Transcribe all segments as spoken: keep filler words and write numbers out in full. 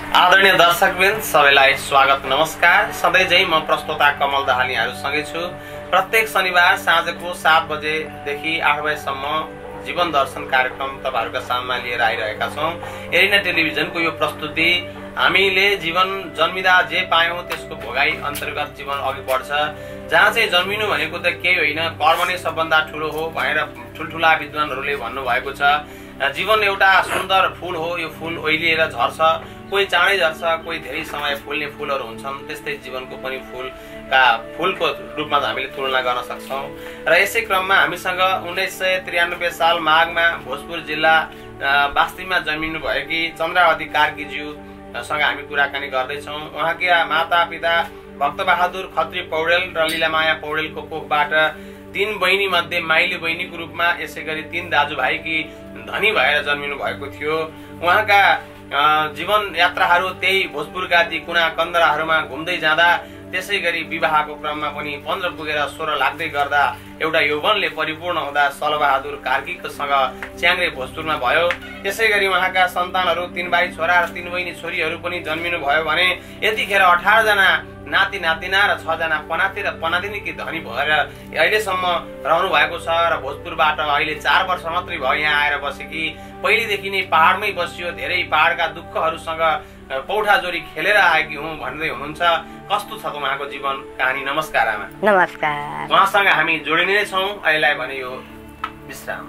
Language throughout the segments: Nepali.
आदरणीय दर्शकवृन्द सबैलाई स्वागत नमस्कार। सधैँ झै म प्रस्तोता कमल दाहाल यहाँहरुसँगै छु। प्रत्येक शनिबार साँझको सात बजेदेखि आठ बजेसम्म जीवन दर्शन कार्यक्रम तपाईहरुका सामना लिएर आइरहेका छौं। एरिना टेलिभिजनको यो प्रस्तुति हामीले जीवन जन्मिदा जे पायौं त्यसको भोगाई अन्तर्गत जीवन अघि बढ्छ। जहाँ चाहिँ जन्मिनु भनेको त केही होइन, कर्म नै सबभन्दा ठूलो हो भनेर ठुलठुला विद्वानहरूले भन्नु भएको छ। जीवन एउटा सुन्दर फूल हो, यो फूल ओइलिएर झर्छ, कोही चाँडै झर्छ, कोही धेरै समय फुल्ने फूलहरू हुन्छन्। त्यस्तै जीवनको पनि फूलका फूलको रूपमा हामीले तुलना गर्न सक्छौं। र यसै क्रममा हामीसँग उन्नाइस सय त्रियानब्बे साल माघमा भोजपुर जिल्ला बास्तीमा जन्मिनु भएकी चन्द्रावती कार्कीज्यू सँग हामी कुराकानी गर्दैछौँ। उहाँका माता पिता भक्तबहादुर खत्री पौडेल र लीलामाया पौडेलको कोखबाट तीन बहिनी मध्ये माइली बहिनीको रूपमा यसै गरी तीन दाजुभाइकी धनी भएर जन्मिनु भएको थियो। उहाँका जीवन यात्राहरू त्यही भोजपुरका ती कुना कन्दराहरूमा घुम्दै जाँदा त्यसै गरी विवाहको क्रममा पनि पन्ध्र पुगेर सोह्र लाग्दै गर्दा एउटा यौवनले परिपूर्ण हुँदा सलबहादुर कार्कीसँग च्याङ्ग्रे भोजपुरमा भयो। त्यसै गरी उहाँका सन्तानहरू तीन भाइ छोरा र तीन बहिनी छोरीहरू पनि जन्मिनु भयो भने यतिखेर अठार जना नाति नातिना र छ जना पनाति र पनातिनीकी धनी भएर अहिलेसम्म रहनु भएको छ। र भोजपुरबाट अहिले चार वर्ष मात्रै भयो यहाँ आएर बसेकी। पहिलेदेखि नै पहाडमै बसियो, धेरै पहाडका दुःखहरूसँग पौठा जोरी खेलेर आएकी हुँ भन्दै हुनुहुन्छ। कस्तो छ उहाँको जीवन कहानी? नमस्कार आमा। नमस्कार। उहाँसँग हामी जोडिने नै छौँ। अहिलेलाई भने यो विश्राम।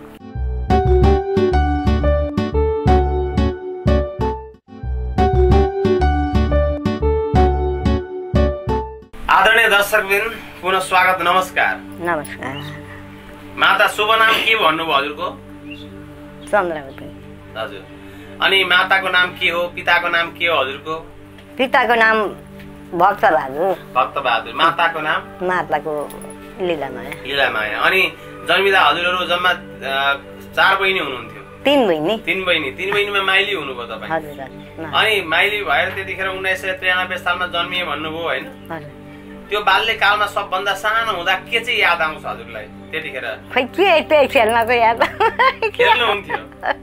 आदरणीय दर्शकवृन्द पुनः स्वागत, नमस्कार। नमस्कार। माता शुभ नाम के भन्नुभयो हजुरको? चन्द्रावती। हजुर। अनि माताको नाम के हो, पिताको नाम के हो हजुरको? पिताको नाम भक्तबहादुर। भक्तबहादुर। माताको नाम? माताको लीलामाया। लीलामाया। अनि जन्मिदा हजुरहरू जम्मा चार बहिनी हुनुहुन्थ्यो? तीन बहिनी। तीन बहिनी। तीन बहिनीमा माइली हुनुभयो तपाईँ? हजुर। अनि माइली भएर त्यतिखेर उन्नाइस सय त्रियानब्बे सालमा जन्मिए भन्नुभयो होइन? हजुर। त्यो बाल्यकालमा सबभन्दा सानो हुँदा के चाहिँ याद आउँछ हजुरलाई त्यतिखेर? खै के त्यही खेल्नको याद खेल्नुहुन्थ्यो?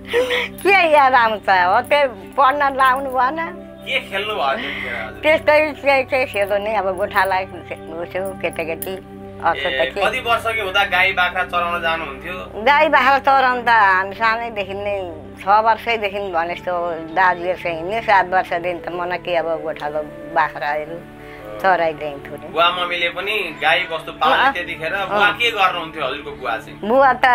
के याद आउँछ हो, त्यो पढ्न लाउनु भएन। के खेल्नु भयो त्यतिखेर हजुर? त्यस्तै केही केही खेल्नु नि, अब गोठालाई घुस्यो केटाकेटी। कति वर्षको हुँदा गाई बाख्रा चराउन जानुहुन्थ्यो? गाई बाख्रा चराउनु त हामी सानैदेखि नै, छ वर्षैदेखि भने जस्तो दाजुहरूसँग हिँड्ने। सात वर्षदेखि त मलाई के अब गोठालो बाख्राहरू चराइदिन्थ्यो नि। बुवा मम्मीले पनि गाई बस्तु पाल्ने त्यतिखेर? बुवा के गर्नुहुन्थ्यो हजुरको बुवा चाहिँ? बुवा त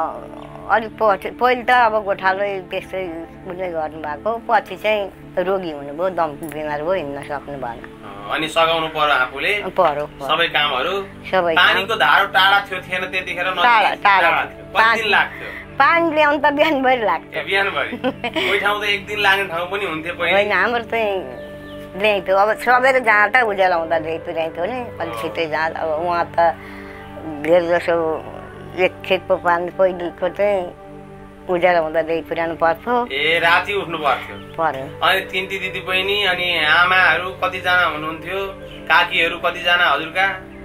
अलिक पछि पहिले त अब गोठालै त्यस्तै उयो गर्नुभएको, पछि चाहिँ रोगी हुनुभयो, दम बिमार भयो, हिँड्न सक्नु भएन। अनि सघाउनु पर्यो आफूले? पर्यो सबै कामहरू। सबै। पानीको धारो टाढा थियो थिएन त्यतिखेर? टाढा टाढा। कति दिन लाग्थ्यो पानी ल्याउनु त बिहानभरि लाग्थ्यो। बिहानभरि? कोही ठाउँ त एक दिन लाग्ने ठाउँ पनि हुन्थ्यो पहिले? होइन, हाम्रो चाहिँ ल्याइथ्यो। अब सबैले जाँदा उज्यालो हुँदा ल्याइथ्यो ल्याइथ्यो नि, अलिक छिटै जाँदा। अब उहाँ त धेर जसो एक खेतको पानी पहिलेको चाहिँ उज्यालो हुँदा ल्याइ पुर्याउनु पर्थ्यो। ए राति उठ्नु पर्थ्यो? पर्यो। अनि तिन दिदी बहिनी अनि आमाहरू कतिजना हुनुहुन्थ्यो? काकीहरू कतिजना हजुरका?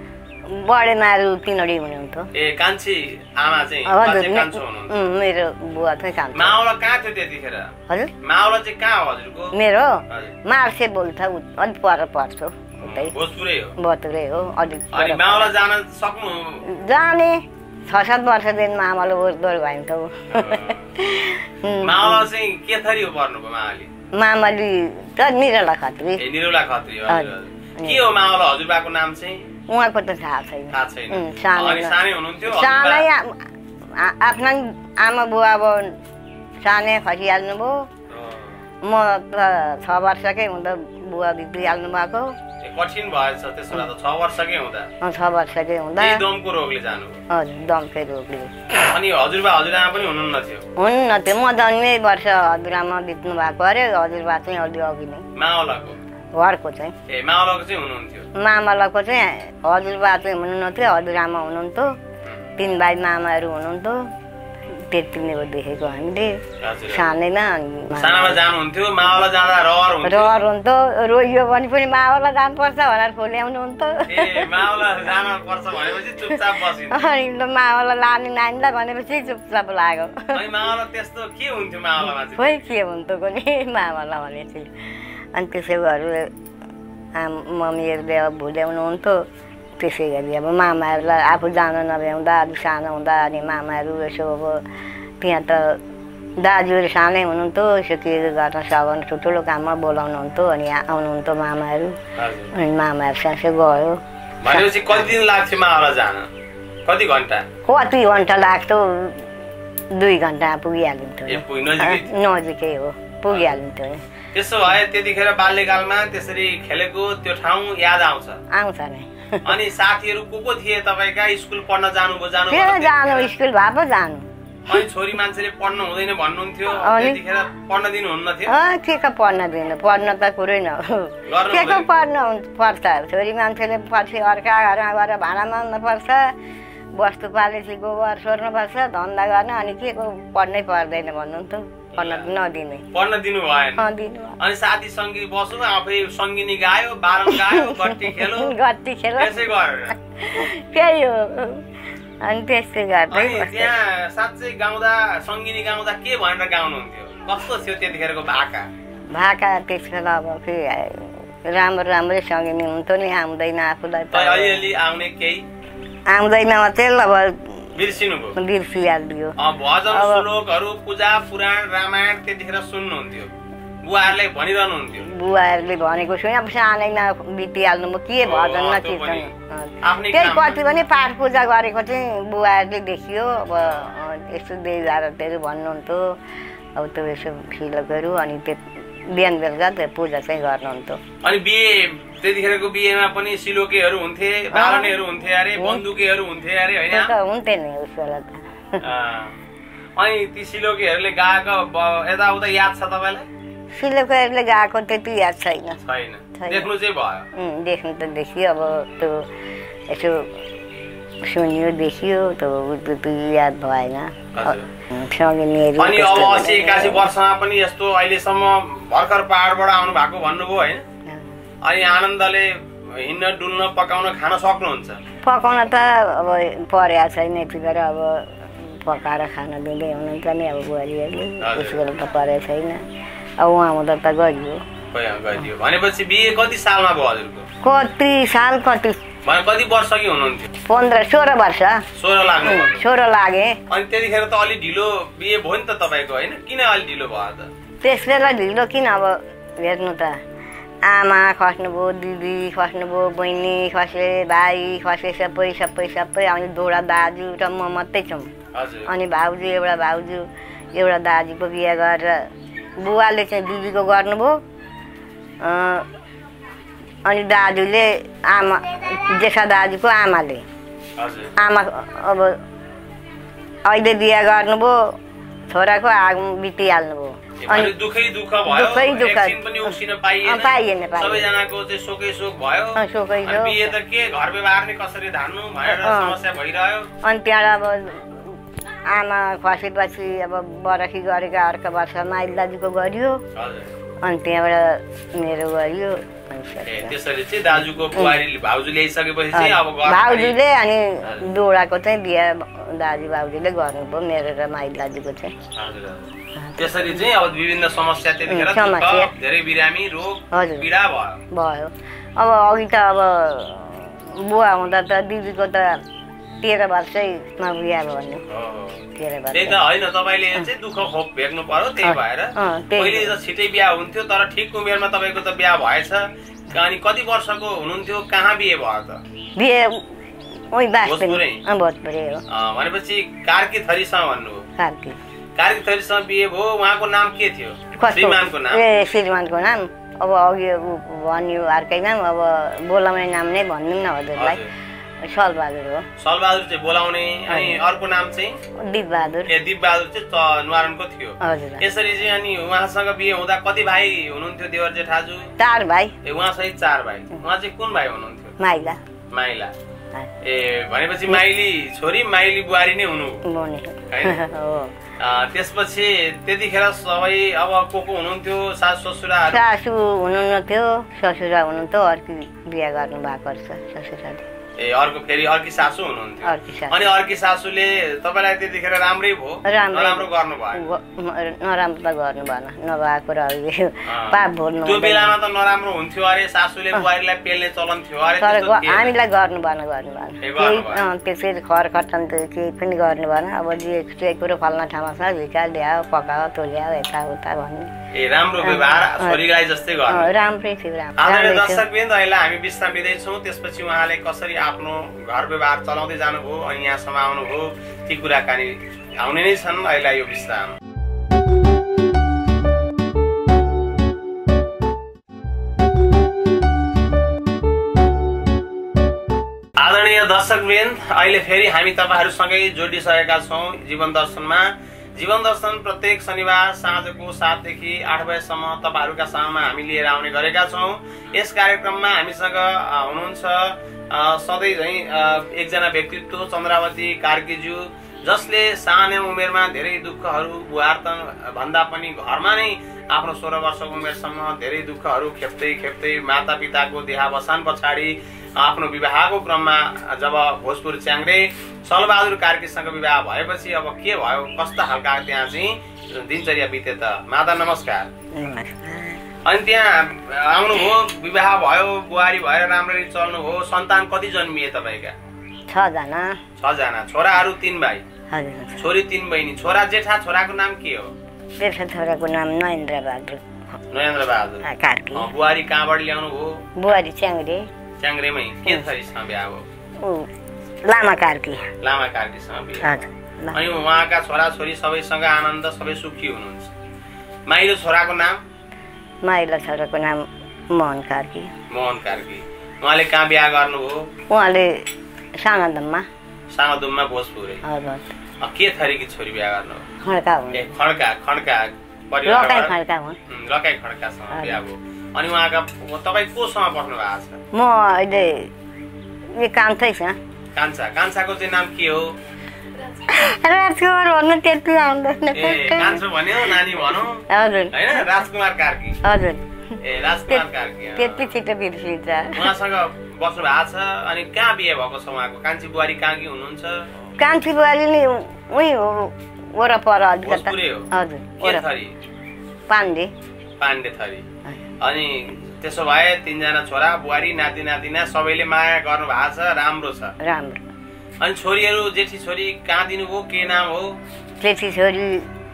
बडेमाहरू तिनवटै हुनुहुन्थ्यो। ए कान्छी आमा चाहिँ कान्छो हुनुहुन्थ्यो? मेरो बुवा चाहिँ कान्छो। मावला कहाँ थियो त्यतिखेर? हजुर? मावला चाहिँ कहाँ हो हजुरको? मेरो मार्से बोल्छ, अलिक पर पर्छ। भोजपुरै हो? भोजपुरै हो। अलिक मावला जान सक्नु? जाने छ सात वर्षदेखि मामाले ओहोर भइन्छ। मावला चाहिँ के थरी हो पर्नुभयो मामाले? मामाली त निरला खत्री। ए निरला खत्री हो। के हो मावला हजुरबाको नाम चाहिँ? उहाँको त थाहा छैन। थाहा छैन। सानै हुनुहुन्थ्यो? सानै आफ्ना आमा बुवा अब सानै खसिहाल्नु भयो। म त छ वर्षकै हुँदा बुवा बिग्रिहाल्नु भएको। कठिन भएछ त्यसो भए त छ वर्षकै हुँदा? छ वर्षकै हुँदा दमको रोगले जानु? हजुर, दमकै रोगले। अनि हजुरबा हजुरआमा पनि हुनुहुन्न थियो? हुनुहुन्न थियो। म जन्मै वर्ष हजुरआमा बित्नु भएको अरे, हजुरबा चाहिँ अलि अघि नै। मावलाको घरको चाहिँ? ए मावलाको चाहिँ हुनुहुन्थ्यो? मामलाको चाहिँ हजुरबा चाहिँ हुनुहुन्थ्यो, हजुरआमा हुनुहुन्थ्यो, तीन भाइ मामाहरू हुनुहुन्थ्यो। त्यति नै हो देखेको हामीले सानैमा। सानामा जानुहुन्थ्यो? मावला जाँदा रहर हुन्थ्यो? रहर हुन्थ्यो, रोइयो भने पनि मावला जानुपर्छ भनेर खोल्याउनु हुन्थ्यो। ए मावला जानुपर्छ भनेपछि चुपचाप बसिन्थ्यो? अनि मावला लाने नानीलाई भनेपछि चुपचाप लाग्यो। अनि मावला त्यस्तो के हुन्थ्यो मावलामा चाहिँ? खोइ के हुन्थ्यो कोनि मावला भनेपछि। अनि त्यसै गरू मम्मीहरूले अब भुल्याउनुहुन्थ्यो त्यसै गरी अब मामाहरूलाई आफू जान नभ्याउँदा अलिक सानो हुँदा अनि मामाहरू यसो अब त्यहाँ त दाजुहरू सानै हुनुहुन्थ्यो यसो के गर्न सघाउनु ठुल्ठुलो काममा बोलाउनुहुन्थ्यो अनि आउनुहुन्थ्यो मामाहरू अनि मामाहरूसँग चाहिँ गयो। भनेपछि कति दिन लाग्थ्यो मामालाई जान? कति घन्टा? कति घन्टा लाग्थ्यो? दुई घन्टा पुगिहालिन्थ्यो। नजिकै हो, पुगिहालिन्थ्यो। त्यसो भए त्यतिखेर बाल्यकालमा त्यसरी खेलेको त्यो ठाउँ याद आउँछ? आउँछ नै। अनि साथीहरू को को थिए तपाईँका? स्कुल पढ्न जानुभयो? जानु जानु स्कुल भए पो जानु। अनि छोरी मान्छेले पढ्न हुँदैन भन्नुहुन्थ्यो, त्यतिखेर पढ्न दिनुहुन्न थियो? के को पढ्न दिनु? पढ्न त कुरै न के को पढ्न पर्छ? छोरी मान्छेले पछि अर्का घरमा गएर भाँडा माग्नु पर्छ, वस्तु पालेपछि गोबर सोर्नुपर्छ, धन्दा गर्न, अनि के को पढ्नै पर्दैन भन्नुहुन्थ्यो। पढ्न नदिने। पढ्न दिनु भएन? अनि साथी सङ्गी बसौँ, आफै सङ्गिनी गायो, बारम गायो, गट्टी खेलो, गट्टी खेलो, त्यसै गरेर त्यही हो। अनि त्यस्तै गर्दै त्यहाँ साँच्चै गाउँदा सङ्गिनी गाउँदा के भनेर गाउनुहुन्थ्यो? कस्तो थियो त्यतिखेरको भाका? भाका त्यस बेला अब के राम्रो राम्रै सङ्गिनी हुन्थ्यो नि, आउँदैन आफूलाई त अलिअलि आउने केही आउँदैन मात्रै अब बिर्सिनुभयो? बिर्सिहाल्यो। भजन श्लोकहरू पूजा पुराण रामायण त्यतिखेर सुन्नुहुन्थ्यो? बुवाहरूले भनिरहनुहुन्थ्यो? बुवाहरूले भनेको सुने, अब सानैमा बितिहाल्नु म के भजन न कीर्तन त्यही कति पनि पाठ पूजा गरेको चाहिँ बुवाहरूले देखियो। अब यस्तो देवी भारतहरू भन्नुहुन्थ्यो, अब त्यो यसो फिलकहरू, अनि त्यो बिहान बेलुका त्यो पूजा चाहिँ गर्नुहुन्थ्यो। अनि बिहे त्यतिखेरको बिहेमा पनि सिलोकेहरू हुन्थे, बालनेहरू हुन्थे अरे, बन्दुकेहरू हुन्थे अरे, होइन? हुन्थे नि उस बेला त। अनि ती सिलोकेहरूले गाएको यताउता याद छ तपाईँलाई? सिलोकेहरूले गाएको त्यति याद छैन। छैन, देख्नु चाहिँ भयो? देख्नु त देखियो, अब त्यो यसो सुनियो देखियो, त्यो त्यति याद भएन। सङ्गिनीहरू अनि अब असी एकासी वर्षमा पनि यस्तो अहिलेसम्म भर्खर पाहाडबाट आउनु भएको भन्नुभयो, होइन? अनि आनन्दले हिँड्न डुल्न पकाउन खान सक्नुहुन्छ? पकाउन त अब परेको छैन, यति गरेर अब पकाएर खान दिँदै हुनुहुन्छ नि अब बुहारीहरूले, त्यस बेला त परेको छैन। अब उहाँ हुँदा त गरियो। गरियो भनेपछि बिहे कति सालमा भयो हजुरको? कति साल कति कति वर्ष कि हुनुहुन्थ्यो? पन्ध्र सोह्र वर्ष। सोह्र लाग्नु? सोह्र लागे। अनि त्यतिखेर त अलि ढिलो बिहे भयो नि त तपाईँको, होइन? किन अलि ढिलो भयो त? त्यस बेला ढिलो किन? अब हेर्नु त, आमा खस्नुभयो, दिदी खस्नुभयो, बहिनी खसे, भाइ खसे, सबै सबै सबै। अनि दुईवटा दाजु र म मात्रै छौँ। अनि भाउजू एउटा भाउजू एउटा दाजुको बिहे गरेर बुवाले चाहिँ दिदीको गर्नुभयो, अनि दाजुले आमा जेठा दाजुको आमाले आमा अब अहिले बिहे गर्नुभयो, छोराको आगो बितिहाल्नुभयो। अनि दुखै दुःख भयो, दुखै दुःख पनि उक्सिन पाइएन, पाइएन सबैजनाको चाहिँ शोकै शोक भयो। शोकै शोक। बिहे त के घर व्यवहार नै कसरी धान्नु भनेर समस्या भइरह्यो। अनि त्यहाँ अब आमा खसेपछि अब बरखी गरेको अर्को वर्ष माइल दाजुको गरियो, अनि त्यहाँबाट मेरो गरियो। त्यसरी चाहिँ दाजुको बुहारी भाउजू ल्याइसकेपछि चाहिँ अब भाउजूले अनि दोडाको चाहिँ बिहा दाजु भाउजूले गर्नुभयो, मेरो र माइल दाजुको चाहिँ। त्यसरी चाहिँ अब विभिन्न समस्या त्यतिखेर धेरै बिरामी रोग पीडा भयो भयो अब अघि त अब बुवा हुँदा त दिदीको त तेह्र वर्षैमा बिहा भन्नु। तेह्र वर्ष त्यही त होइन, तपाईँले चाहिँ दुःख खोप भेट्नु पर्यो, त्यही भएर पहिले त छिटै बिहा हुन्थ्यो, तर ठिक उमेरमा तपाईँको त बिहा भएछ। अनि कति वर्षको हुनुहुन्थ्यो, कहाँ बिहे भयो त? बिहे ओइ भोजपुरै? भोजपुरै हो। भनेपछि कार्की थरीसँग भन्नु? कार्की कार्की थरीसँग बिहे भयो। उहाँको नाम के थियो? श्रीमानको नाम? ए श्रीमानको नाम अब अघि भन्यो अर्कै नाम, अब बोलाउने नाम नै भन्नु न हजुरलाई। सलबहादुर हो। सलबहादुर चाहिँ बोलाउने। अनि अर्को नाम चाहिँ? दिपबहादुर। ए दिपबहादुर चाहिँ न्वारानको थियो। यसरी चाहिँ अनि उहाँसँग बिहे हुँदा कति भाइ हुनुहुन्थ्यो देवर जेठाजु? चार भाइ। ए उहाँसहित चार भाइ। उहाँ चाहिँ कुन भाइ हुनुहुन्थ्यो? माइला। माइला। ए भनेपछि माइली छोरी माइली बुहारी नै हुनु हो। त्यसपछि त्यतिखेर सबै अब को को हुनुहुन्थ्यो? सासु ससुराहरू? सासु हुनुहुन्थ्यो, ससुरा हुनुहुन्थ्यो, अर्को बिहा गर्नु भएको रहेछ ससुराले। ए अर्को फेरि अर्की सासू हुनुहुन्थ्यो अनि अर्की सासूले तपाईलाई त्यतिखेर राम्रै भयो नराम्रो गर्नु भयो नराम्रो त गर्नु भएन नभएको र पाप भोल्नु त्यो बेलामा त नराम्रो हुन्थ्यो अरे सासूले बुहारीलाई पेल्ने चलन थियो अरे हामीलाई गर्नु भएन गर्नु भएन त्यसरी खर खटन त केही पनि गर्नु भएन अब जे जे कुरो फल्ना ठाउँमा छ झिका ल्यायो पकायो तोल्यायो यताउता भन्ने ए राम्रो व्यवहार छोरीलाई जस्तै गर्नु राम्रै थियो राम्रो आदरणीय दर्शकवृन्द अहिले हामी विश्राम लिँदैछौँ त्यसपछि उहाँले कसरी आफ्नो घर व्यवहार चलाउँदै जानुभयो अनि यहाँसम्म आउनुभयो ती कुराकानी आउने नै छन् अहिले यो विश्राम आदरणीय दर्शकवृन्द अहिले फेरि हामी तपाईहरुसँगै जोडिसकेका छौँ जीवन दर्शनमा जीवन दर्शन प्रत्येक शनिबार साँझको सात देखि आठ बजेसम्म तपाईहरुका साममा हामी लिएर आउने गरेका छौँ यस कार्यक्रममा हामीसँग हुनुहुन्छ सधैँ झैं एकजना व्यक्तित्व चन्द्रावती कार्कीज्यू जसले सानो उमेरमा धेरै दुःखहरू बुहार्तन भन्दा पनि घरमा नै आफ्नो सोह्र वर्षको उमेरसम्म धेरै दुःखहरू खेप्दै खेप्दै माता पिताको देहावसान पछाडि आफ्नो विवाहको क्रममा जब भोजपुर च्याङ्ग्रे सलबहादुर कार्कीसँग विवाह भएपछि अब के भयो कस्ता खालका त्यहाँ चाहिँ दिनचर्या बिते त माता नमस्कार अनि त्यहाँ आउनुभयो विवाह भयो बुहारी भएर राम्ररी चल्नुभयो सन्तान कति जन्मिए तपाईका छजना छजना छोराहरू तीन भाइ छोरी तीन बहिनी छोरा जेठा छोराको नाम के हो जेठा छोराको नाम नरेन्द्र बहादुर नरेन्द्र बहादुर कार्की बुहारी कहाँबाट ल्याउनु भयो बुहारी च्याङ्ग्रे च्याङ्ग्रेमै के थरीसँग बिहा भयो लामा कार्की लामा कार्कीसँग बिहा अनि उहाँका छोरा छोरी सबैसँग आनन्द सबै सुखी हुनुहुन्छ माइलो छोराको नाम माइलो छोराको नाम मोहन कार्की मोहन कार्की उहाँले कहाँ बिहा गर्नुभयो उहाँले सानोदममा सानोदममा भोजपुरै हजुर के थरीकी छोरी बिहा गर्नु खड्का हुन् ए खड्का खड्का परिवार लकाई खड्का हुन् लकाई खड्कासँग बिहा भयो अनि उहाँका तपाई कोसँग बस्नु भएको छ म अहिले यो कान्छै छ कान्छा कान्छाको चाहिँ नाम के हो राजकुमार भन्नु त्यति आउँदैन ए कान्छो भन्यो नानी भनौ हजुर हैन राजकुमार कार्की हजुर ए राजकुमार कार्की त्यति छिटो बिर्सिन्छ उहाँसँग बस्नु भएको छ अनि कहाँ बिहे भएको छ उहाँको कान्छी बुहारी कहाँ कि हुनुहुन्छ कान्छी बुहारी नि उही हो वरपर भोजपुरै हो हजुर के थरी पाण्डे पाण्डे थरी अनि त्यसो भए तीनजना छोरा बुहारी नाति नातिना सबैले माया गर्नु भएको छ राम्रो छ राम्रो अनि छोरीहरू जेठी छोरी कहाँ दिनुभयो के नाम हो जेठी छोरी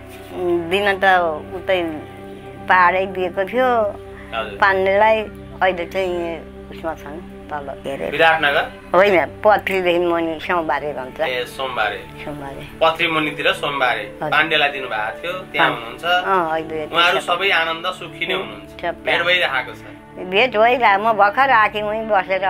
दिन त उतै पहाडै दिएको थियो पाण्डेलाई अहिले चाहिँ उसमा छन् तल के अरे विराटनगर होइन पथरीदेखि मुनि सोमबारे भन्छ ए सोमबारे सोमबारे पथरी मुनितिर सोमबारे पाण्डेलाई दिनुभएको थियो त्यहाँ हुनुहुन्छ उहाँहरू सबै आनन्द सुखी नै हुनुहुन्छ भेट भइरहेको छ भेट भइरह म भर्खर आएँ उहीँ बसेर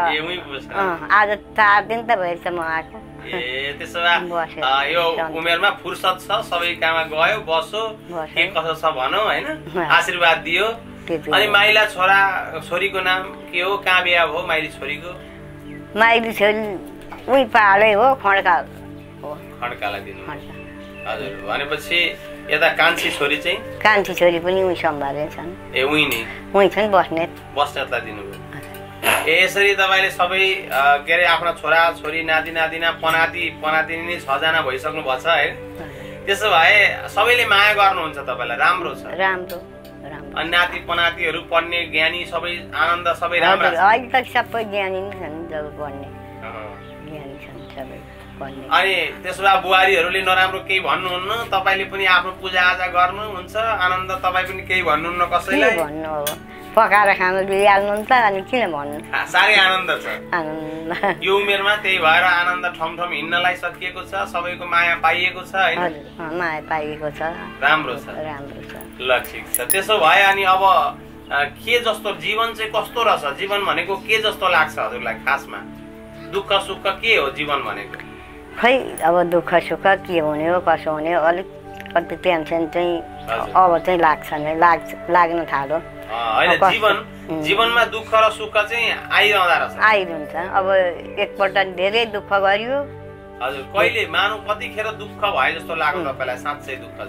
आज चार दिन त भएछ म आएको ए त्यसो भए यो उमेरमा फुर्सद छ सबै काममा गयो बसो के कसो छ भनौ हैन आशीर्वाद दियो अनि माइला छोरा छोरीको नाम के हो कहाँ बिहा भयो माइली छोरीको माइली छोरी उही पहाडै हो खड्का हो खड्कालाई दिनु हजुर भनेपछि यता कान्छी छोरी चाहिँ कान्छी छोरी पनि उही सम्भाले छन् ए उही नि उही छन् बस्ने बस्नेतलाई दिनुभयो ए यसरी तपाईले सबै के अरे आफ्ना छोरा छोरी नाति नातिना पनाति पनातिनी छजना भइसक्नु भएको छ है त्यसो भए सबैले माया गर्नुहुन्छ तपाईलाई राम्रो छ राम्रो अनि नाति पनातिहरू पढ्ने ज्ञानी सबै आनन्द सबै राम्रो अहिले त सबै ज्ञानी नै छन् जब पढ्ने ज्ञानी छन् सबै पढ्ने अनि त्यसो भए बुहारीहरूले नराम्रो केही भन्नुहुन्न तपाईले पनि आफ्नो पूजा आजा गर्नुहुन्छ आनन्द तपाई पनि केही भन्नुहुन्न कसैलाई भन्नु अब पकाएर खानु दिइहाल्नुहुन्छ अनि किन भन्नु साह्रै आनन्द छ आनन्द यो उमेरमा त्यही भएर आनन्द ठम ठम हिँड्नलाई सकिएको छ सबैको माया पाइएको छ हैन माया पाइएको छ राम्रो छ राम्रो छ ल ठीक छ त्यसो भए अनि अब के जस्तो जीवन चाहिँ कस्तो रहेछ जीवन भनेको के जस्तो लाग्छ हजुरलाई खासमा दुःख सुख के हो जीवन भनेको खै अब दुःख सुख के हुने हो कसो हुने हो अलिक कति टेन्सन चाहिँ अब चाहिँ लाग्छ नै लाग्छ लाग्न थाल्यो हैन जीवन जीवनमा दुःख र सुख चाहिँ आइरहँदा रहेछ आइरहन्छ अब एकपल्ट धेरै दुःख गरियो हजुर कहिले मानु कतिखेर दुःख भए जस्तो लाग्यो तपाईलाई साँच्चै दुःख चाहिँ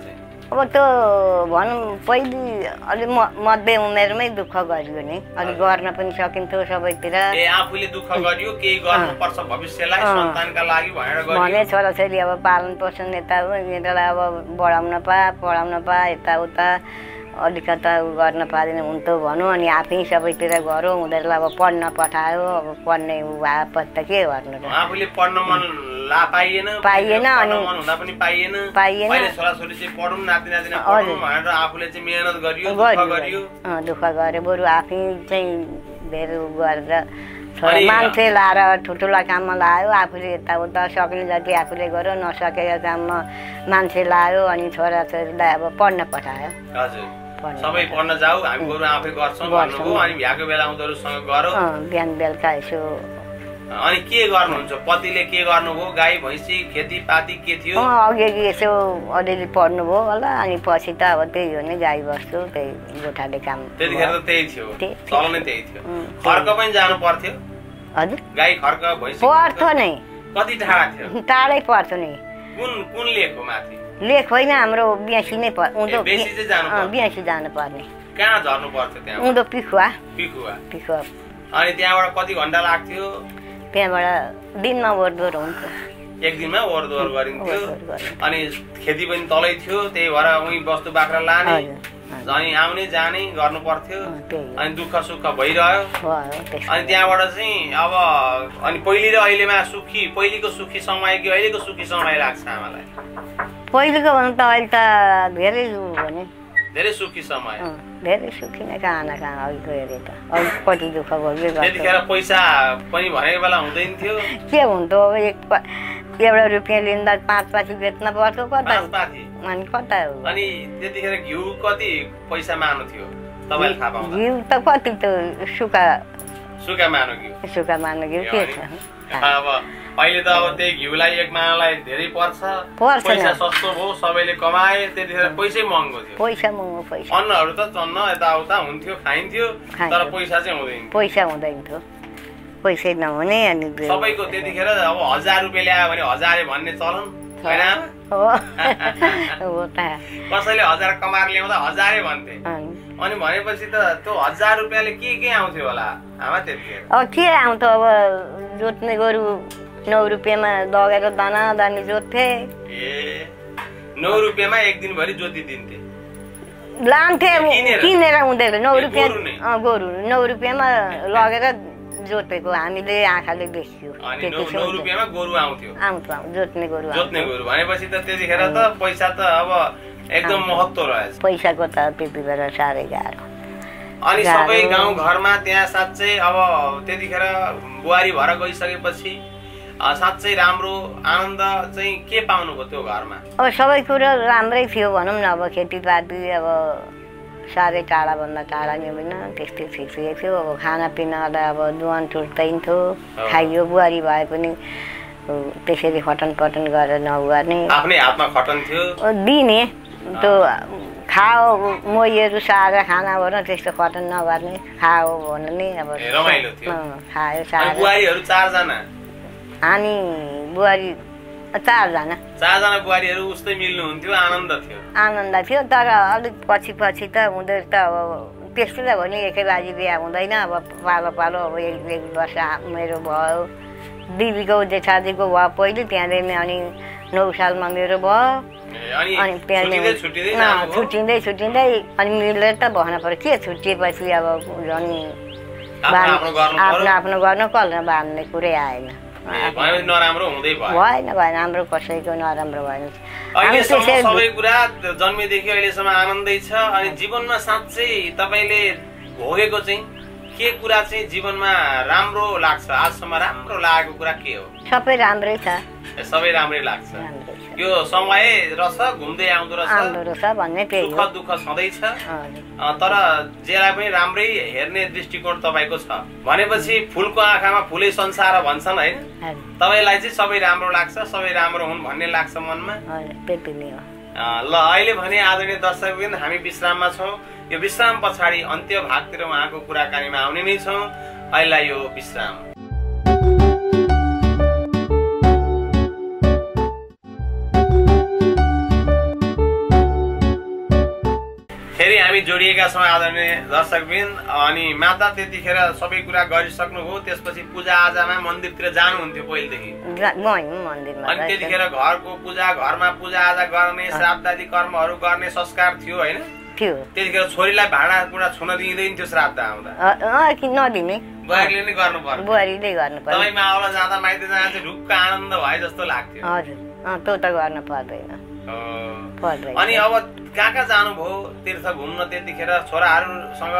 अब त्यो भनौँ पहिले अलि मध्य उमेरमै दुःख गरियो नि अलि गर्न पनि सकिन्थ्यो सबैतिर ए आफूले दुःख गरियो केही गर्नुपर्छ भविष्यलाई सन्तानका लागि भनेर गरियो भने छोराछोरी अब पालन पोषण यता यिनीहरूलाई अब बढाउन पा पढाउन पा यताउता अलिकता गर्न पारेन हुन्थ्यो भनौँ अनि आफै सबैतिर गरौँ उनीहरूलाई अब पढ्न पठायो अब पढ्ने भएपछि त के गर्नु र आफूले पढ्न मन ला पाइएन पाइएन अनि मन हुँदा पनि पाइएन पाइएन अहिले छोराछोरी चाहिँ पढौँ नाति नातिना पढौँ भनेर आफूले चाहिँ मेहनत गरियो दुःख गरियो दुःख गर्यो बरु आफै चाहिँ धेरै गरेर मान्छे लाएर ठुल्ठुला काममा लायो आफूले यताउता सक्ने जति आफूले गर्यो नसकेको काममा मान्छे लायो अनि छोराछोरीलाई अब पढ्न पठायो हजुर सबै पढ्न जाऊ हामी बरु आफै गर्छौँ भन्नुभयो अनि भ्याएको बेला उनीहरूसँग गरौँ बिहान बेलुका यसो अनि के गर्नुहुन्छ पतिले के गर्नुभयो गाई भैँसी खेतीपाती के थियो अघि अघि यसो अलिअलि पढ्नुभयो होला अनि पछि त अब त्यही हो नि गाई बस्तु त्यही गोठाले काम त्यतिखेर त त्यही थियो चलन नै त्यही थियो खर्क पनि जानु पर्थ्यो हजुर गाई खर्क भैँसी पर्थ्यो नै कति टाढा थियो टाढै पर्थ्यो नि कुन कुन लेखको माथि लेख होइन हाम्रो बिहासी नै उँधो बिहासी जानु पर्ने कहाँ झर्नु पर्थ्यो त्यहाँ उँधो पिखुवा पिखुवा पिखुवा अनि त्यहाँबाट कति घन्टा लाग्थ्यो त्यहाँबाट दिनमा ओहोरदोहोर हुन्थ्यो एक दिनमा ओहोरदोहोर गरिन्थ्यो अनि खेती पनि तलै थियो त्यही भएर उही वस्तु बाख्रा लाने अनि आउने जाने गर्नु पर्थ्यो अनि दुःख सुख भइरह्यो अनि त्यहाँबाट चाहिँ अब अनि पहिले र अहिलेमा सुखी पहिलेको सुखी समय कि अहिलेको सुखी समय लाग्छ आमालाई पहिलेको भन्नु त अहिले त धेरै भने धेरै सुखी समय धेरै सुखी नै कहाँ न कहाँ अहिलेको हेरे त अलिक कति दुःख भयो त्यतिखेर पैसा पनि भनेको बेला हुँदैन थियो के हुन्थ्यो अब एक एउटा रुपियाँ लिँदा पाँच पाथी बेच्न पर्थ्यो कता अनि कता हो अनि त्यतिखेर घिउ कति पैसा मानु थियो तपाईँले थाहा पाउँदा घिउ त कति त सुका सुका मानु घिउ सुका मानु घिउ के छ अब अहिले त अब त्यही घिउलाई एक मानालाई धेरै पर्छ पैसा सस्तो भयो सबैले कमाए त्यतिखेर पैसै महँगो थियो पैसा महँगो पैसा अन्नहरू त चन्न यताउता हुन्थ्यो खाइन्थ्यो तर पैसा चाहिँ हुँदैन पैसा हुँदैन थियो पैसै नहुने अनि सबैको त्यतिखेर अब हजार रुपियाँ ल्यायो भने हजारे भन्ने चलन होइन कसैले हजार कमाएर ल्याउँदा हजारे भन्थे अनि भनेपछि त त्यो हजार रुपियाँले के के आउँथ्यो होला आमा त्यतिखेर अब के आउँथ्यो अब जोत्ने गोरु नौ रुपियाँमा लगेर दाना दानी जोत्थे ए नौ रुपियाँमा एक दिनभरि जोतिदिन्थे लान्थे किनेर हुँदैन नौ रुपियाँ गोरु नौ रुपियाँमा लगेर जोतेको हामीले आँखाले देखियो नौ रुपियाँमा गोरु आउँथ्यो आउँथ्यो जोत्ने गोरु जोत्ने गोरु भनेपछि त त्यतिखेर त पैसा त अब एकदम महत्त्व रहेछ पैसाको त त्यति बेला साह्रै गाह्रो अनि सबै गाउँ घरमा त्यहाँ साँच्चै अब त्यतिखेर बुहारी भएर गइसकेपछि साँच्चै राम्रो आनन्द चाहिँ के पाउनुभयो त्यो घरमा अब सबै कुरो राम्रै थियो भनौँ न अब खेतीपाती अब साह्रै टाढाभन्दा टाढा नि होइन त्यस्तै ठिक थियो अब खानापिनालाई अब दुवान टुट्दैन्थ्यो खाइयो बुहारी भए पनि त्यसरी खटन पटन गरेर नगर्ने आफ्नै हातमा खटन थियो दिने त्यो खाओ मोहीहरू सारेर खाना भएर त्यस्तो खटन नगर्ने खाओ भन्ने अब रमाइलो थियो खायो सारेर बुहारीहरू चारजना हामी बुहारी चारजना चारजना बुहारीहरू उस्तै मिल्नुहुन्थ्यो आनन्द थियो आनन्द थियो तर अलिक पछि पछि त उनीहरू त अब त्यस्तो त भने एकै बाजी बिहा हुँदैन अब पालो पालो अब एक एक वर्ष मेरो भयो दिदीको जेठाजीको भयो पहिले त्यहाँदेखि अनि नौ सालमा मेरो भयो अनि त्यहाँदेखि छुट्टिँदै छुट्टिँदै अनि मिलेर त भन्न पर्यो के छुट्टिएपछि अब झन् आफ्नो आफ्नो गर्नु कसले बाँध्ने कुरै आएन नराम्रो हुँदै भयो भएन भएन हाम्रो कसैको नराम्रो भएन अहिलेसम्म सबै कुरा जन्मेदेखि अहिलेसम्म आनन्दै छ अनि जीवनमा साँच्चै तपाईँले भोगेको चाहिँ के कुरा चाहिँ जीवनमा राम्रो लाग्छ आजसम्म राम्रो लागेको कुरा के हो सबै राम्रै छ सबै राम्रै लाग्छ यो समय रहेछ घुम्दै आउँदो रहेछ भन्ने त्यही दुःख दुःख सधैँ छ तर जेलाई पनि राम्रै हेर्ने दृष्टिकोण तपाईँको छ भनेपछि फुलको आँखामा फुलै संसार भन्छन् होइन तपाईँलाई चाहिँ सबै राम्रो लाग्छ सबै राम्रो हुन् भन्ने लाग्छ मनमा ल अहिले भने आदरणीय दर्शकवृन्द हामी विश्राममा छौँ यो विश्राम पछाडि अन्त्य भागतिर उहाँको कुराकानीमा आउने नै छौँ अहिलेलाई यो विश्राम पनि जोडिएका छौँ आदरणीय दर्शकवृन्द। अनि माता त्यतिखेर सबै कुरा गरिसक्नुभयो, त्यसपछि पूजा आजामा मन्दिरतिर जानुहुन्थ्यो पहिलेदेखि? अनि त्यतिखेर घरको पूजा, घरमा पूजा आजा गर्ने, श्राद्ध आदि कर्महरू गर्ने संस्कार थियो होइन? थियो। त्यतिखेर छोरीलाई भाँडा कुँडा छुन दिँदैन थियो श्राद्ध आउँदा? नदिने, बुहारीले नै गर्नु पर्यो। बुहारीले गर्नु पर्यो। तपाईँ मावल जाँदा माइती जाँदा चाहिँ ढुक्क आनन्द भए जस्तो लाग्थ्यो। हजुर, त्यो त गर्नु पर्दैन। अनि अब कहाँ कहाँ जानुभयो तीर्थ घुम्न त्यतिखेर छोराहरूसँग,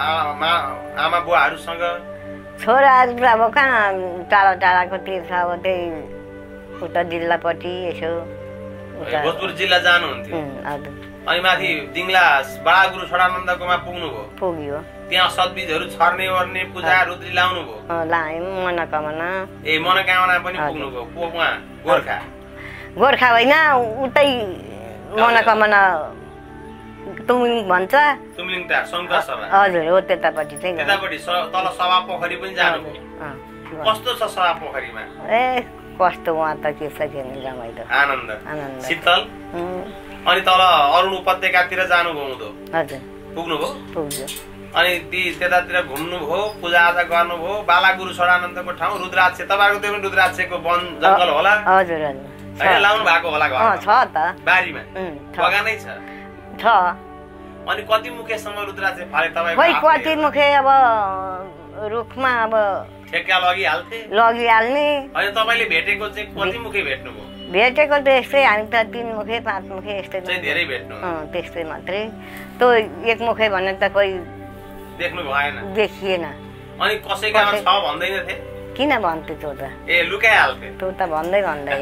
आमा बुवाहरूसँग? छोराहरू अब कहाँ टाढा टाढाको तीर्थ, अब त्यही उता जिल्लापट्टि यसो। भोजपुर जिल्ला जानुहुन्थ्यो? हजुर। अनि माथि दिङ्ला बडा गुरु छोडानन्दकोमा पुग्नुभयो? पुग्यो। त्यहाँ सद्बीजहरू छर्ने ओर्ने पूजा रुद्री लाउनु भयो? लायौँ। मनोकामना। ए मनोकामना पनि पुग्नुभयो? उहाँ गोर्खा? गोर्खा होइन, उतै मनोकामना तुमलिङ भन्छ। तुमलिङ टार शङ्कर सभा? हजुर, हो त्यतापट्टि चाहिँ। त्यतापट्टि तल सभा पोखरी पनि जानुभयो? कस्तो छ सभा पोखरीमा? ए कस्तो, उहाँ त के छ के नि, रमाइलो, आनन्द आनन्द, शीतल। अनि तल अरुण उपत्यकातिर जानुभयो हुँदो? हजुर, पुग्नुभयो? पुग्यो। अनि ती त्यतातिर घुम्नुभयो, पूजा आजा गर्नुभयो। बाला गुरु छोडानन्दको ठाउँ रुद्राक्ष, तपाईँको त्यो पनि रुद्राक्षको वन जङ्गल होला? हजुर हजुर। होइन, लाउनु भएको होला घर? छ त, बारीमा बगानै छ? छ। अनि कति मुखेसम्म रुद्राक्ष फले तपाईँ? खोइ कति मुखे, अब रुखमा अब ठेक्का लगिहाल्थे? लगिहाल्ने। होइन, तपाईँले भेटेको चाहिँ कति मुखे भेट्नुभयो? भेटेको त यस्तै, हामी त तिन मुखे पाँच मुखे यस्तै धेरै भेट्नु? त्यस्तै मात्रै। त्यो एक मुखे भने त कोही देख्नु भएन? देखिएन। अनि कसैकामा छ भन्दैन थिए? किन भन्थ्यो त्यो त? ए लुकाइहाल्थे? त्यो त भन्दै भन्दैन,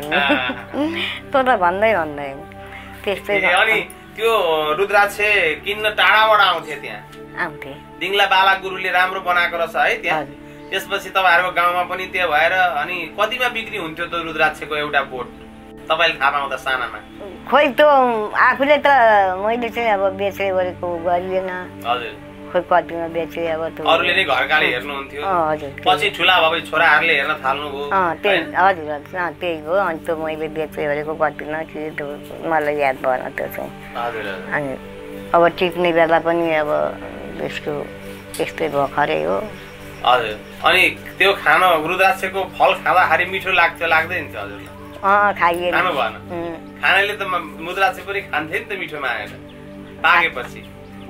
त्यो त भन्दै भन्दैन त्यस्तै। अनि त्यो रुद्राक्ष किन्न टाढाबाट आउँथे? त्यहाँ आउँथे। दिङ्ला बाला गुरुले राम्रो बनाएको रहेछ है त्यहाँ? त्यसपछि तपाईँहरूको गाउँमा पनि त्यो भएर अनि कतिमा बिक्री हुन्थ्यो त्यो रुद्राक्षको एउटा बोट तपाईँले थाहा पाउँदा सानामा? खोइ त्यो आफूले त मैले चाहिँ अब बेचे गरेको गरिएन। हजुर। खोइ कतिमा बेचे, अब त्यो अरूले नै घरकाले हेर्नुहुन्थ्यो? हजुर। पछि ठुला भए छोराहरूले हेर्न थाल्नुभयो? त्यही, हजुर हजुर, त्यही हो। अनि त्यो मैले बेचे गरेको कतिमा के त्यो मलाई याद भएन त्यो चाहिँ। हजुर। अनि अब टिप्ने बेला पनि अब त्यसको त्यस्तै भर्खरै हो। हजुर। अनि त्यो खान रुद्राक्षको फल खाँदाखेरि मिठो लाग्थ्यो लाग्दैन थियो हजुरलाई? अँ खाइएन। खानु भएन? खानाले त रुद्राक्ष पनि खान्थे नि त मिठोमा आएर पाकेपछि?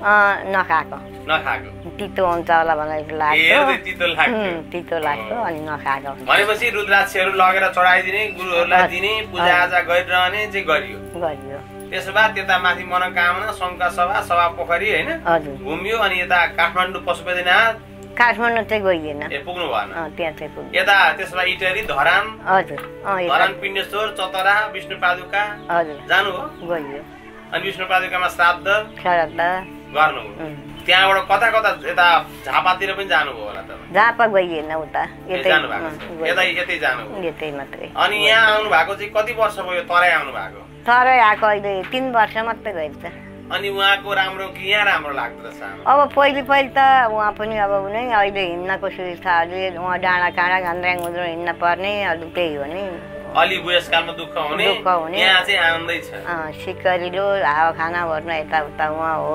नखाएको। नखाएको? तितो हुन्छ होला भनेर लाग्यो। तितो लाग्थ्यो? तितो लाग्यो, अनि नखाएको। भनेपछि रुद्राक्षहरू लगेर चढाइदिने, गुरुहरूलाई दिने, पूजा आजा गरिरहने चाहिँ गरियो? गरियो। त्यसो भए त्यता माथि मनोकामना, शङ्कर सभा, सभा पोखरी होइन घुम्यो। अनि यता काठमाडौँ पशुपतिनाथ? काठमाडौँ चाहिँ गइएन। ए पुग्नु भएन? त्यहाँ चाहिँ पुग्यो। यता त्यसो भए इटरी, धरान? हजुर। धरान, पिण्डेश्वर, चतरा, विष्णु पादुका? हजुर। जानुभयो? गइयो। अनि विष्णु पादुकामा श्राद्ध श्राद्ध गर्नुभयो? त्यहाँबाट कता कता यता झापातिर पनि जानुभयो होला तपाईँ? झापा गइएन, उता यतै जानु भएको? यतै यतै जानुभयो? यतै मात्रै। अनि यहाँ आउनु भएको चाहिँ कति वर्ष भयो तराई आउनु भएको? तराई आएको अहिले तिन वर्ष मात्रै गएको छ। अनि उहाँको राम्रो कि यहाँ राम्रो लाग्दो रहेछ? अब पहिले पहिले त उहाँ पनि अब उनी अहिले हिँड्नको सुविस्ता, अहिले उहाँ डाँडा काँडा घन्द्राङ उद्रो हिँड्न पर्ने, अलि त्यही हो नि। अलि बुढेसकालमा दुःख हुने, दुःख हुने। यहाँ चाहिँ आनन्दै छ? सिकरिलो हावा खाना भर्न यताउता उहाँ हो।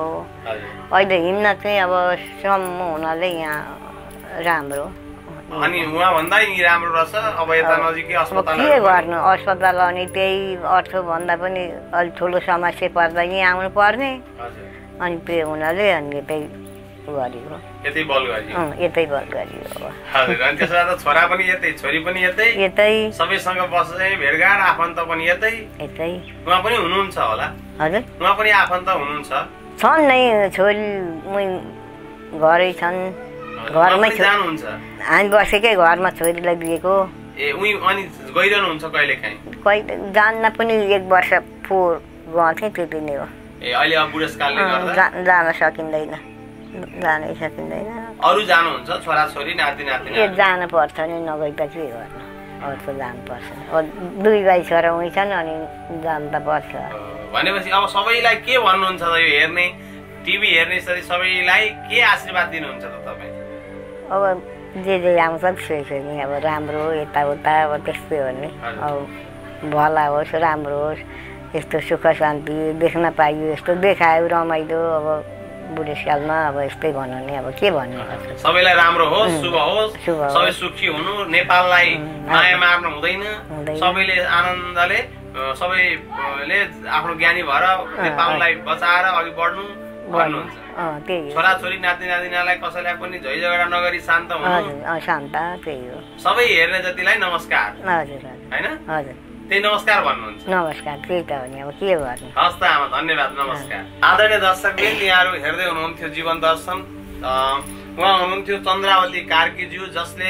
अहिले हिँड्न चाहिँ अब सम्म हुनाले यहाँ राम्रो। अनि उहाँभन्दा यहीँ राम्रो रहेछ? अब यता नजिकै अस्पताल? के गर्नु, अस्पताल अनि त्यही अर्थो भन्दा पनि अलिक ठुलो समस्या पर्दा यहीँ आउनु पर्ने। अनि त्यो हुनाले अनि त्यही गरियो। यतै बल गरियो? यतै बल गरियो। हजुर। अनि त्यसो भए त छोरा पनि यतै, छोरी पनि यतै? यतै। सबैसँग बस्ने भेटघाट, आफन्त पनि यतै? यतै। उहाँ पनि हुनुहुन्छ होला? हजुर। उहाँ पनि आफन्त हुनुहुन्छ? छन् नै, छोरी घरै छन्, घरमै जानुहुन्छ? हामी बसेकै घरमा छोरीलाई दिएको। ए उही अनि गइरहनुहुन्छ कहिले काहीँ? कहिले जान्न पनि एक वर्ष पोहोर गएको थिएँ, त्यति नै हो। ए अहिले अब बुढेसकालले गर्दा जान सकिँदैन, जानै सकिँदैन। अरू जानुहुन्छ छोराछोरी, नाति नातिनी? ए जानु पर्छ नि, नगइ त के गर्नु, अरू त जानुपर्छ। दुई भाइ छोरा उही छन्, अनि जानु त पर्छ। भनेपछि अब सबैलाई के भन्नुहुन्छ त यो हेर्ने, टिभी हेर्ने सबैलाई के आशीर्वाद दिनुहुन्छ त तपाईँ? अब जे जे आउँछ त्यसै नि, अब राम्रो यताउता अब त्यस्तै हो नि। अब भला होस्, राम्रो होस्, यस्तो सुख शान्ति देख्न पाइयो, यस्तो देखायो रमाइलो। अब बुढेसकालमा अब यस्तै भनौँ नि अब के भन्नु सबैलाई राम्रो होस्, शुभ होस्, सबै सुखी हुनु, नेपाललाई माया मार्नु हुँदैन, सबैले आनन्दले सबैले आफ्नो ज्ञानी भएर नेपाललाई बचाएर अघि बढ्नु भन्नुहुन्छ। छोराछोरी नाति नातिनालाई कसैलाई पनि झै झगडा नगरी शान्त हुनु, शान्त त्यही हो। सबै हेर्ने जतिलाई नमस्कार, हजुर हैन? हजुर त्यही नमस्कार भन्नुहुन्छ। नमस्कार त्यही त हो नि, अब के गर्नु। हस् त आमा, धन्यवाद, नमस्कार। आदरणीय दर्शकवृन्द, यहाँहरू हेर्दै हुनुहुन्थ्यो जीवन दर्शन। उहाँ हुनुहुन्थ्यो चन्द्रावती कार्कीज्यू, जसले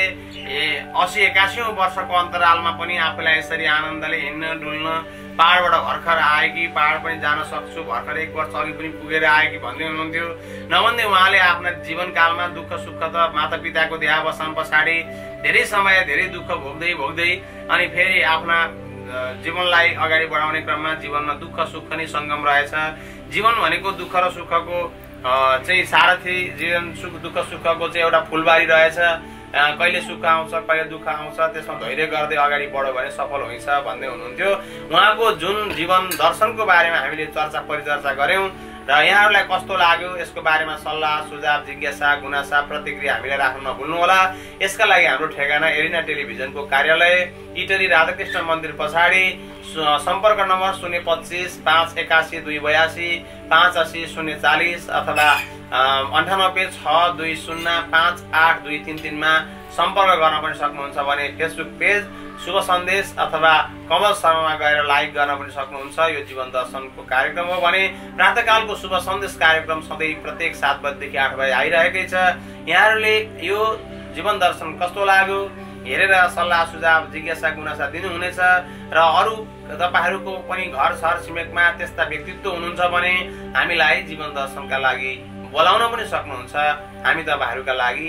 असी एकासीौँ वर्षको अन्तरालमा पनि आफूलाई यसरी आनन्दले हिँड्न डुल्न, पहाडबाट भर्खर आएकी, पहाड पनि जान सक्छु, भर्खर एक वर्ष अघि पनि पुगेर आएकी भन्दै हुनुहुन्थ्यो। नभन्दै उहाँले आफ्ना जीवनकालमा दुःख सुख त माता पिताको देहावसान पछाडि धेरै समय धेरै दुःख भोग्दै भोग्दै अनि फेरि आफ्ना जीवनलाई अगाडि बढाउने क्रममा जीवनमा दुःख सुख नै सङ्गम रहेछ। जीवन भनेको दुःख र सुखको चाहिँ सारथी, जीवन सुख दुःख सुखको चाहिँ एउटा फुलबारी रहेछ। कहिले सुख आउँछ, कहिले दुःख आउँछ, त्यसमा धैर्य गर्दै अगाडि बढ्यो भने सफल हुन्छ भन्दै हुनुहुन्थ्यो। उहाँको जुन जीवन दर्शनको बारेमा हामीले चर्चा परिचर्चा गऱ्यौँ र यहाँहरूलाई कस्तो लाग्यो यसको बारेमा सल्लाह सुझाव जिज्ञासा गुनासा प्रतिक्रिया हामीले राख्न नभुल्नुहोला। यसका लागि हाम्रो ठेगाना एरिना टेलिभिजनको कार्यालय इटरी राधाकृष्ण मन्दिर पछाडि, सम्पर्क नम्बर शून्य पच्चिस पाँच एकासी दुई बयासी पाँच असी शून्य चालिस अथवा अन्ठानब्बे छ दुई शून्य पाँच आठ दुई तिन तिनमा सम्पर्क गर्न पनि सक्नुहुन्छ भने फेसबुक पेज शुभ सन्देश अथवा कमल शर्मामा गएर लाइक गर्न पनि सक्नुहुन्छ। यो जीवन दर्शनको कार्यक्रम हो भने प्रातःकालको शुभ सन्देश कार्यक्रम सधैँ प्रत्येक सात बजेदेखि आठ बजे आइरहेकै छ। यहाँहरूले यो जीवन दर्शन कस्तो लाग्यो हेरेर सल्लाह सुझाव जिज्ञासा गुनासा दिनुहुनेछ र अरू तपाईँहरूको पनि घर छर छिमेकमा त्यस्ता व्यक्तित्व हुनुहुन्छ भने हामीलाई जीवन दर्शनका लागि बोलाउन पनि सक्नुहुन्छ। हामी तपाईँहरूका लागि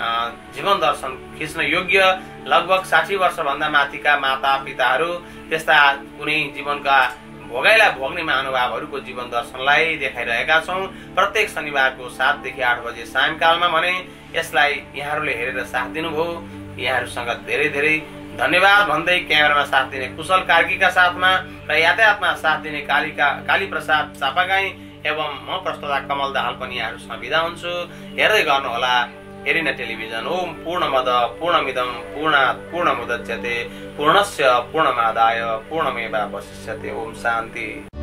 जीवन दर्शन खिच्न योग्य लगभग साठी वर्षभन्दा माथिका माता पिताहरू, त्यस्ता कुनै जीवनका भोगाइला भोग्ने महानुभावहरूको जीवन दर्शनलाई देखाइरहेका छौँ प्रत्येक शनिबारको सातदेखि आठ बजे सायंकालमा। भने यसलाई यहाँहरूले हेरेर साथ दिनुभयो, यहाँहरूसँग धेरै धेरै धन्यवाद भन्दै क्यामेरामा साथ दिने कुशल कार्कीका साथमा र यातायातमा साथ दिने कालिका काली प्रसाद चापागाई एवं म प्रस्तोता कमल दाहाल पनि यहाँहरूसँग बिदा हुन्छु। हेर्दै गर्नुहोला एरिना टेलिभिजन। ओम पूर्णमद पूर्णमिदं पूर्णात् पूर्णमुदच्यते पूर्णस्य पूर्णमादाय पूर्णमेवावशिष्यते। ओम शान्ति।